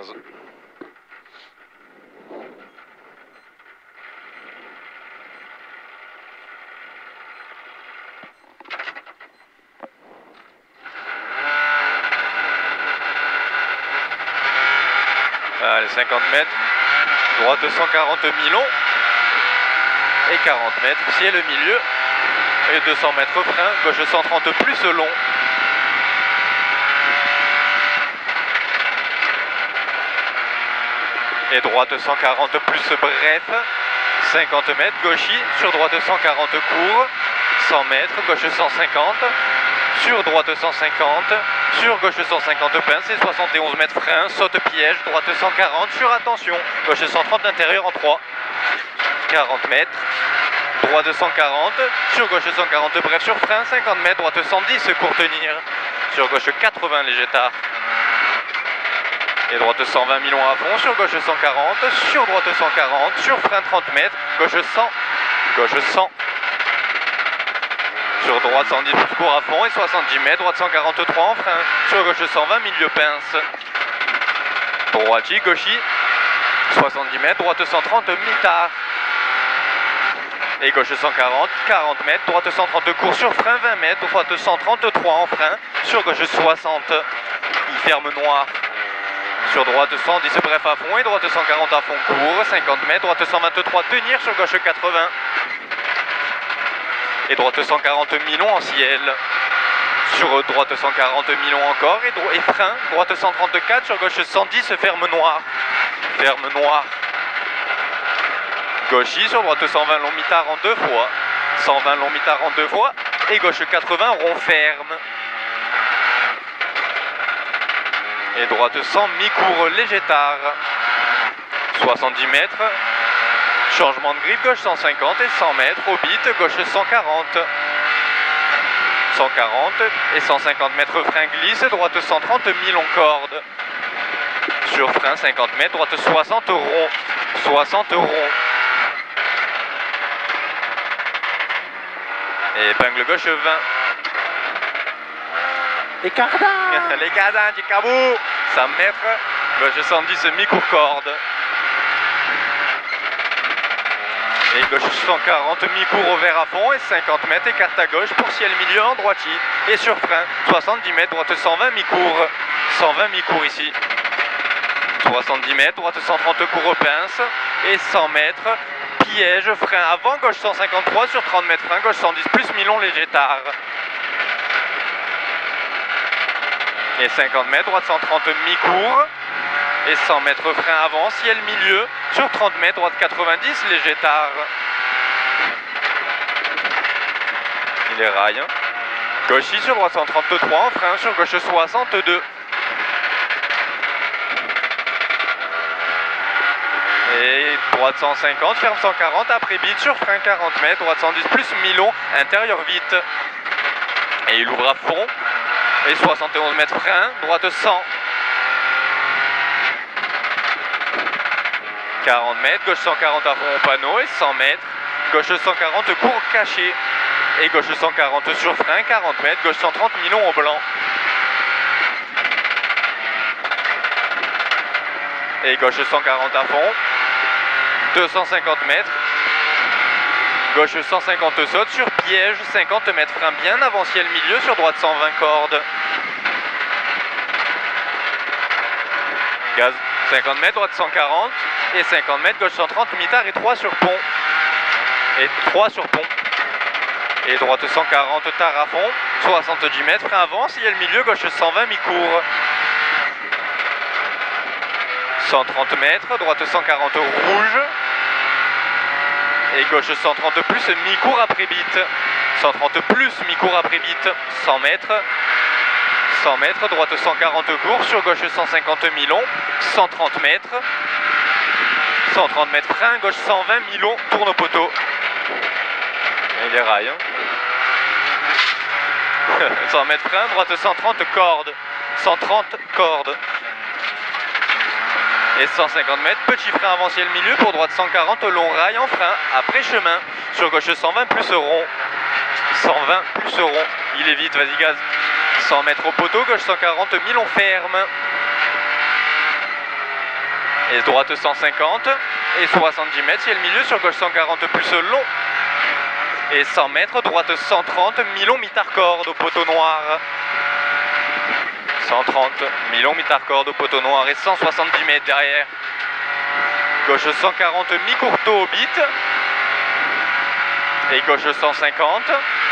15. Allez, 50 mètres, droite 140 mi-long et 40 mètres, ciel au milieu et 200 mètres frein, gauche 130 plus long. Et droite 140 plus bref, 50 mètres, gauchis, sur droite 140 court, 100 mètres, gauche 150, sur droite 150, sur gauche 150 pince et 71 mètres frein, saute piège, droite 140, sur attention, gauche 130 intérieur en 3, 40 mètres, droite 140, sur gauche 140 bref, sur frein, 50 mètres, droite 110 court tenir, sur gauche 80 léger tard. Et droite 120 mi-long à fond, sur gauche 140, sur droite 140, sur frein 30 mètres, gauche 100, gauche 100. Sur droite 110 plus court à fond et 70 mètres, droite 143 en frein, sur gauche 120 milieu pince. Droiti, gauchi, 70 mètres, droite 130 mi-tard. Et gauche 140, 40 mètres, droite 130 court sur frein 20 mètres, droite 133 en frein, sur gauche 60, il ferme noir. Sur droite 110 bref à fond et droite 140 à fond court, 50 mètres, droite 123 tenir sur gauche 80. Et droite 140 mi-long en ciel. Sur droite 140 mi-long encore et frein, droite 134 sur gauche 110 ferme noir. Ferme noir. Gauchis sur droite 120 long mi-tard en 2 fois. 120 long mi-tard en 2 fois et gauche 80 rond ferme. Et droite 100 mi-court léger tard, 70 mètres, changement de grille, gauche 150 et 100 mètres, au bit, gauche 140, 140 et 150 mètres frein glisse, droite 130 mi-long corde, sur frein 50 mètres, droite 60 rond, 60 rond, et épingle gauche 20. Les cardins. Les cardins du cabot, 100 mètres, gauche 110 mi-court corde. Et gauche 140 mi-court au vert à fond et 50 mètres écarte à gauche pour ciel milieu en droiti. Et sur frein, 70 mètres, droite 120 mi-court, 120 mi-court ici. 70 mètres, droite 130 court au pince et 100 mètres, piège, frein avant, gauche 153 sur 30 mètres frein, gauche 110 plus mi-long léger tard. Et 50 mètres, droite 130 mi-court et 100 mètres frein avant, ciel milieu, sur 30 mètres, droite 90, léger tard. Il est rail. Hein. Gauchis sur droite 133 en frein, sur gauche 62. Et droite 150, ferme 140, après bite sur frein 40 mètres, droite 110 plus mi-long, intérieur vite. Et il ouvre à fond. Et 71 mètres frein, droite 100. 40 mètres, gauche 140 à fond au panneau et 100 mètres, gauche 140 court caché. Et gauche 140 sur frein, 40 mètres, gauche 130 mi-long au blanc. Et gauche 140 à fond, 250 mètres. Gauche 150 saute sur piège, 50 mètres frein bien avant ciel milieu sur droite 120 cordes. Gaz 50 mètres, droite 140 et 50 mètres, gauche 130 mi-tard et 3 sur pont. Et 3 sur pont. Et droite 140 tard à fond, 70 mètres, frein avant, ciel milieu, gauche 120 mi-court. 130 mètres, droite 140 rouge. Et gauche 130 plus mi-court après bite. 130 plus mi-court après bite. 100 mètres. 100 mètres, droite 140 court, sur gauche 150 mi-long. 130 mètres. 130 mètres frein, gauche 120 mi-long, tourne au poteau. Et les rails. Hein. 100 mètres frein, droite 130 cordes. 130 cordes. Et 150 mètres, petit frein avant ciel milieu pour droite 140, long rail en frein, après chemin, sur gauche 120 plus rond, 120 plus rond, il est vite, vas-y gaz, 100 mètres au poteau, gauche 140, mi-long ferme, Et droite 150 et 70 mètres, ciel milieu sur gauche 140 plus long. Et 100 mètres, droite 130, mi-long, mi-tard-corde au poteau noir. 130, mi-long, mi-tard-corde au poteau noir et 170 mètres derrière. Gauche 140, mi-courteau au bit. Et gauche 150.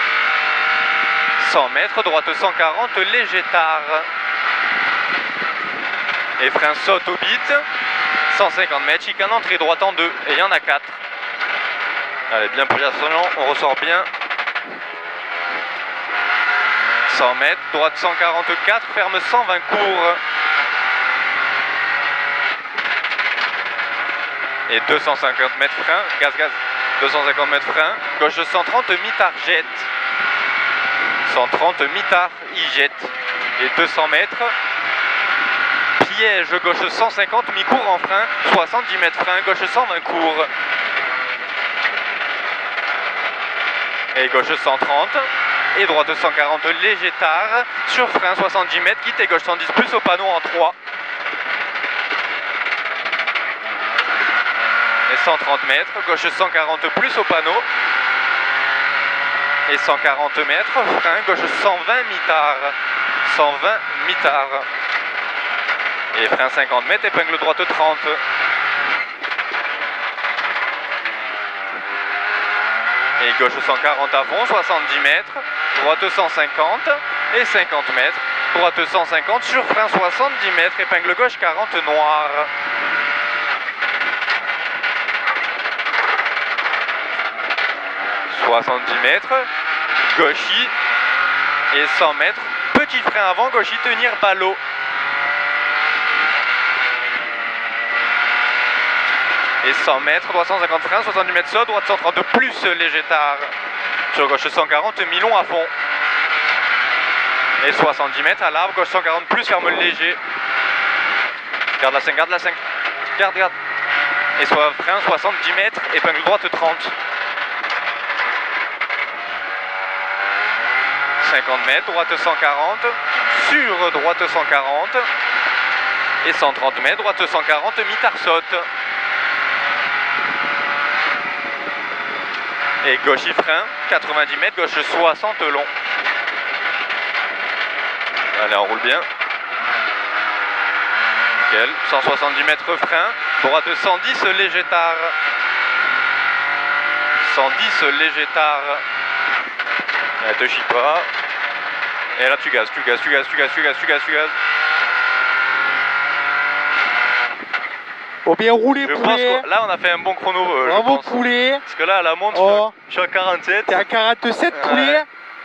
100 mètres, droite 140, léger tard. Et frein saute au bit. 150 mètres, chicane entrée droite en 2. Et il y en a 4. Allez, bien positionnement, on ressort bien. 100 mètres, droite 144, ferme 120 court. Et 250 mètres frein, gaz, gaz. 250 mètres frein, gauche 130, mi-tard, jette. 130, mi-tard, il jette. Et 200 mètres. Piège, gauche 150, mi-court en frein, 70 mètres frein, gauche 120 court. Et gauche 130, et droite 140, léger tard, sur frein 70 mètres, quitte et gauche 110 plus au panneau en 3. Et 130 mètres, gauche 140 plus au panneau. Et 140 mètres, frein, gauche 120 mi-tard. 120 mi-tard. Et frein 50 mètres, épingle droite 30. Et gauche 140 à fond, 70 mètres. Droite 150 et 50 mètres. Droite 150 sur frein 70 mètres, épingle gauche 40 noir. « 70 mètres, gauchy et 100 mètres, petit frein avant, gauchy, tenir ballot. Et 100 mètres, droite 150 frein, 70 mètres saut, droite 130 plus léger tard. Sur gauche 140, mi-long à fond. Et 70 mètres à l'arbre, gauche 140 plus, ferme le léger. Garde la 5, garde la 5, garde, garde. Et soit frein 70 mètres, épingle droite 30. 50 mètres, droite 140, sur droite 140 et 130 mètres, droite 140, mi-tard saute. Et gauche y frein, 90 mètres, gauche 60 long. Allez, on roule bien. Nickel, 170 mètres frein, droite 110 léger tard. 110 léger tard. Elle te chie pas. Et là tu gazes, tu gazes, tu gazes, tu gazes, tu gazes, tu gazes, tu gazes. Oh bien roulé Je pense poulet. que là on a fait un bon chrono. Bravo je pense. poulet. Parce que là à la montre, Oh. je suis à 47. T'es à 47 poulet.